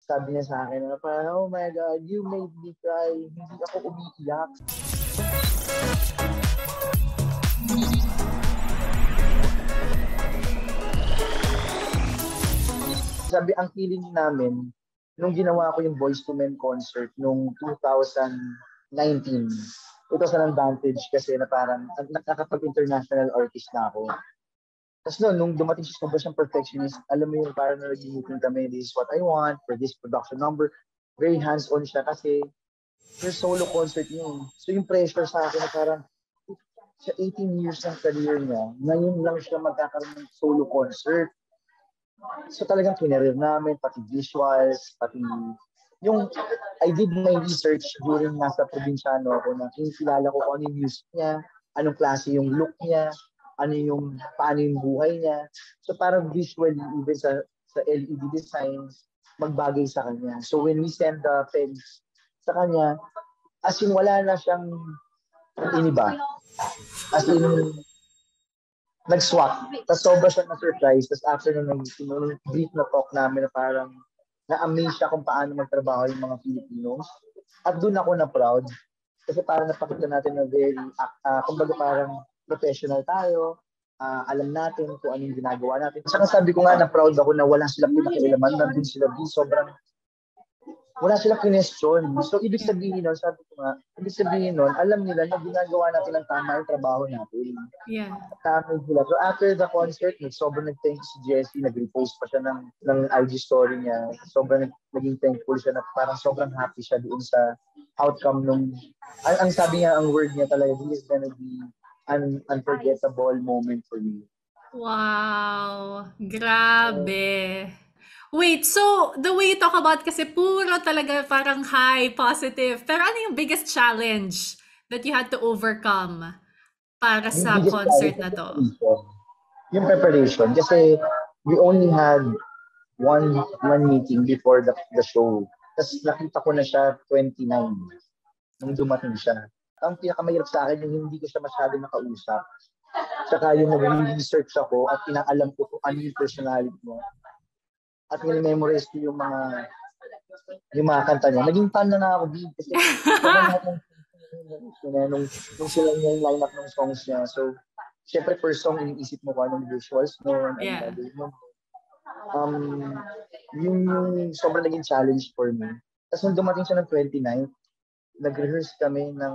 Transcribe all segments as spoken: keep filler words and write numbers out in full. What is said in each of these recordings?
sabi niya sa akin na parang, oh my God, you made me cry. Hindi ako umiiyak. Sabi, ang feeling namin, nung ginawa ko yung Boyz two Men concert nung two thousand nineteen, ito sa advantage kasi na parang nakakapag-international artist na ako. Tapos noon, nung dumating siya sa siyang perfectionist, alam mo yung parang nag-meeting kami, this is what I want for this production number. Very hands-on siya kasi first solo concert niya. So yung pressure sa akin na parang sa eighteen years ng career niya, ngayon lang siya magkakaroon ng solo concert. So talagang kinarir namin, pati visuals, pati yung, I did my research during nasa probinsyano ako na kinikilala ko kung ano yung music niya, anong klase yung look niya, ano yung, paano yung buhay niya. So parang visually, even sa, sa L E D designs, magbagay sa kanya. So when we send the pens sa kanya, as in wala na siyang iniba. As in, nag-swap. Tapos sobra siya na-surprise. Tapos after nung, nung brief na talk namin na parang na-amaze siya kung paano magtrabaho yung mga Filipinos. At doon ako na-proud. Kasi parang napakita natin na very, uh, kumbaga parang professional tayo. Uh, alam natin kung anong ginagawa natin. Saka sabi ko nga na-proud ako na wala silang pinakialaman. Nandun sila di sobrang wala silang kinestyon. So, ibig sabihin nun, sabi ko nga, ibig sabihin nun, alam nila na ginagawa natin ang tama yung trabaho natin. Yeah. Tama sila. So, after the concert, sobrang nag-thank si Jessi, nag-repost pa siya ng, ng I G story niya. Sobrang naging thankful siya na parang sobrang happy siya doon sa outcome nung, ang, ang sabi niya, ang word niya talaga, this is gonna be an unforgettable moment for me. Wow! Grabe! Um, Wait, so the way you talk about kasi puro talaga parang high, positive. Pero ano yung biggest challenge that you had to overcome para sa concert na to? Yung preparation. Kasi we only had one one meeting before the, the show. Tapos nakita ko na siya twenty-nine nung dumating siya. Ang pinakamahirap sa akin yung hindi ko siya masyado nakausap. Tsaka yung nag-research ako at pinaalam ko kung ano yung personality mo. At nil-memorize ko yung mga yung mga kanta niya. Naging fan na na ako, Big. Kasi nung, nung sila niya yung lineup ng songs niya. So, syempre first song, iniisip mo kung anong visuals mo, yeah. ano mo. Um, yung, yung sobrang naging challenge for me. Tapos nung dumating siya ng twenty-ninth, nag-rehearse kami ng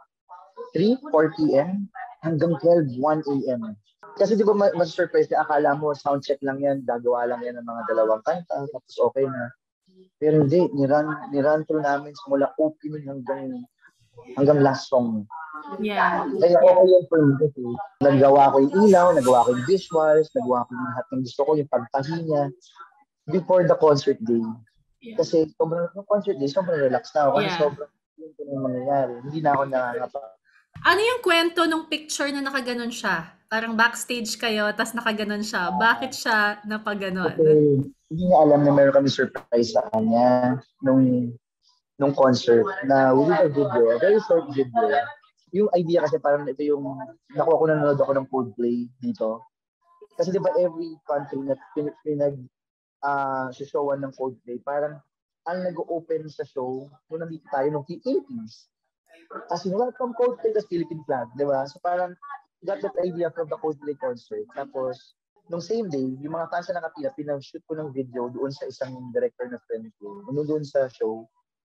three, four p.m. hanggang twelve, one a.m. Kasi di ba mas surprise na akala mo soundcheck lang yan, gagawa lang yan ng mga dalawang kanta, tapos okay na. Pero hindi, niran, niran through namin simula opening hanggang hanggang last song. Yeah. Kaya okay yun for me kasi nagawa ko yung ilaw, nagawa ko yung visuals, nagawa ko yung lahat ng gusto ko, yung pagtahi niya before the concert day. Yeah. Kasi sobrang concert day, sobrang relax na ako. Kasi yeah. sobrang yun ko nang mangyayari. Hindi na ako nangangapa. Ano yung kwento nung picture na nakaganon siya? Parang backstage kayo, tas nakaganon siya. Bakit siya napaganon? Kasi hindi niya alam na meron kami surprise sa kanya nung nung concert na with a video, a very short video. Yung idea kasi parang ito yung nakuha ko na nanonood ako ng Coldplay dito. Kasi di ba every country na pinag, pinag uh, showan ng Coldplay, parang ang nag-open sa show nung nandito tayo nung eighties. Kasi welcome Coldplay, tas Philippine flag, di ba? So parang got that idea from the Coldplay concert. Tapos, nung same day, yung mga fans na nakapila, pinag-shoot ko ng video doon sa isang director na friend ko. Nung doon sa show,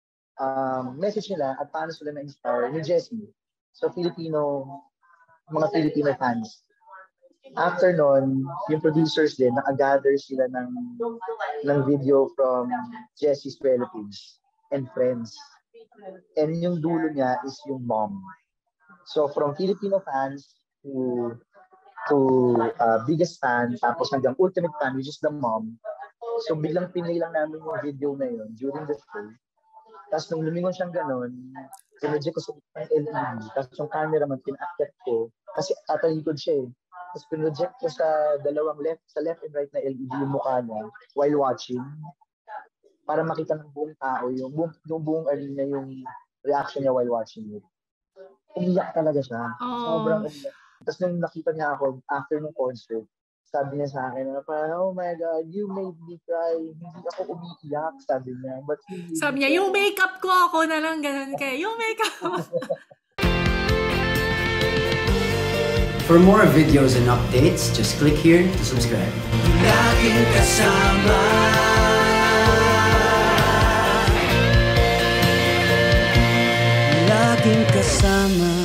um, message nila at paano sila na-inspire ni Jessi. So, Filipino, mga Filipino fans. After nun, yung producers din, naka-gather sila ng, ng video from Jessi's relatives and friends. And yung dulo niya is yung mom. So, from Filipino fans to to uh, biggest fan, tapos hanggang ultimate fan, which is the mom. So, biglang pinay lang namin yung video na yun during the show. Tapos nung lumingon siyang gano'n, pinroject ko sa L E D. Tapos yung cameraman, pinaakit ko. Kasi atalikod siya eh. Tapos pinroject ko sa dalawang left, sa left and right na L E D yung mukha niya while watching. Para makita ng buong tao, yung buong, yung buong arena, yung reaction niya while watching it. Umiyak talaga siya. Oh. Sobrang umiyak. Tapos nung nakita niya ako after ng concert, sabi niya sa akin, na parang, oh my God, you made me cry. Hindi ako umiiyak, sabi niya. But you made Sabi me niya, cry. yung makeup ko ako na lang, ganun kayo. Yung makeup. For more videos and updates, just click here to subscribe. Laging kasama. Laging kasama.